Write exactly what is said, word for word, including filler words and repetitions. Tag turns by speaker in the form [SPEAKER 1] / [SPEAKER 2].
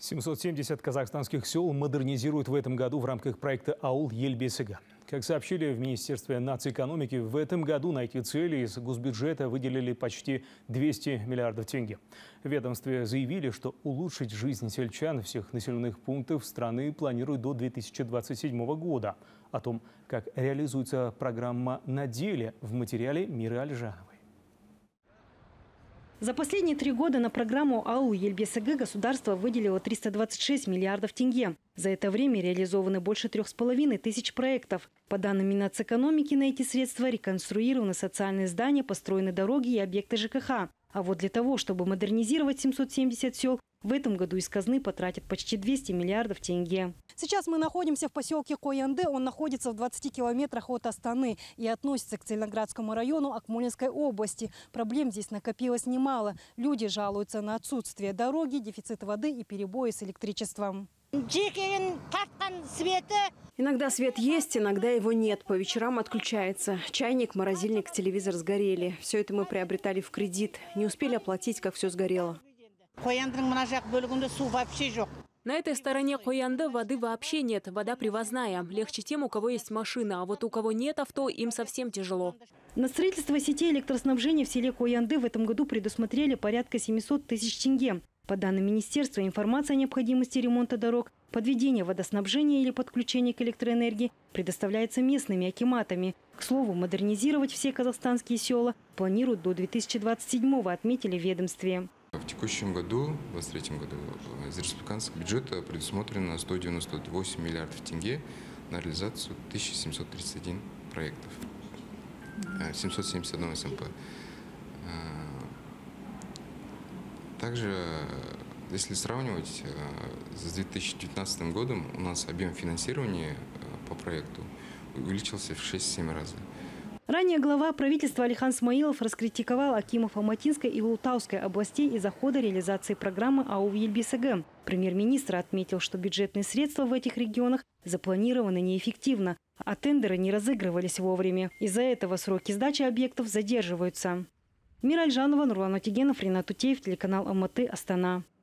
[SPEAKER 1] семьсот семьдесят казахстанских сел модернизируют в этом году в рамках проекта «Аул Ел-Бесігі». Как сообщили в Министерстве нацэкономики, в этом году на эти цели из госбюджета выделили почти двести миллиардов тенге. В ведомстве заявили, что улучшить жизнь сельчан всех населенных пунктов страны планируют до две тысячи двадцать седьмого года. О том, как реализуется программа на деле, в материале Миры Альжановой.
[SPEAKER 2] За последние три года на программу «Аул Ел-Бесігі» государство выделило триста двадцать шесть миллиардов тенге. За это время реализованы больше трех с половиной тысяч проектов. По данным Миннацэкономики, на эти средства реконструированы социальные здания, построены дороги и объекты ЖКХ. А вот для того, чтобы модернизировать семьсот семьдесят сел, в этом году из казны потратят почти двести миллиардов тенге.
[SPEAKER 3] Сейчас мы находимся в поселке Коянды. Он находится в двадцати километрах от Астаны и относится к Целиноградскому району Акмолинской области. Проблем здесь накопилось немало. Люди жалуются на отсутствие дороги, дефицит воды и перебои с электричеством.
[SPEAKER 4] Иногда свет есть, иногда его нет. По вечерам отключается. Чайник, морозильник, телевизор сгорели. Все это мы приобретали в кредит. Не успели оплатить, как все сгорело.
[SPEAKER 5] На этой стороне Коянды воды вообще нет. Вода привозная. Легче тем, у кого есть машина. А вот у кого нет авто, им совсем тяжело.
[SPEAKER 2] На строительство сетей электроснабжения в селе Коянды в этом году предусмотрели порядка семисот тысяч тенге. По данным министерства, информация о необходимости ремонта дорог, подведения водоснабжения или подключения к электроэнергии предоставляется местными акиматами. К слову, модернизировать все казахстанские села планируют до две тысячи двадцать седьмого, отметили в ведомстве.
[SPEAKER 6] В текущем году, в две тысячи двадцать третьем году, из республиканского бюджета предусмотрено сто девяносто восемь миллиардов тенге на реализацию тысяча семьсот тридцать один проектов, семьсот семьдесят один эс эм пэ. Также, если сравнивать с две тысячи девятнадцатым годом, у нас объем финансирования по проекту увеличился в шесть-семь раз.
[SPEAKER 2] Ранее глава правительства Алихан Смаилов раскритиковал акимов Алматинской и Улутауской областей из-за хода реализации программы «Аул Ел-Бесігі». Премьер-министр отметил, что бюджетные средства в этих регионах запланированы неэффективно, а тендеры не разыгрывались вовремя. Из-за этого сроки сдачи объектов задерживаются. Мира Альжанова, Нурлан Отигенов, Ринат Утеев, телеканал Алматы, Астана.